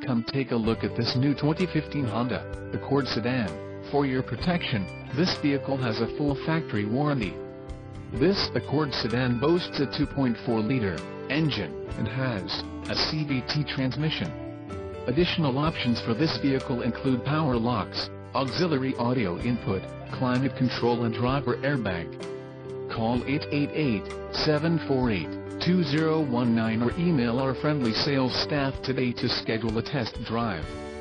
come take a look at this new 2015 Honda Accord sedan. For your protection, this vehicle has a full factory warranty. This Accord sedan boasts a 2.4-liter engine and has a CVT transmission. Additional options for this vehicle include power locks, auxiliary audio input, climate control and driver airbag. Call 888-748-2019 or email our friendly sales staff today to schedule a test drive.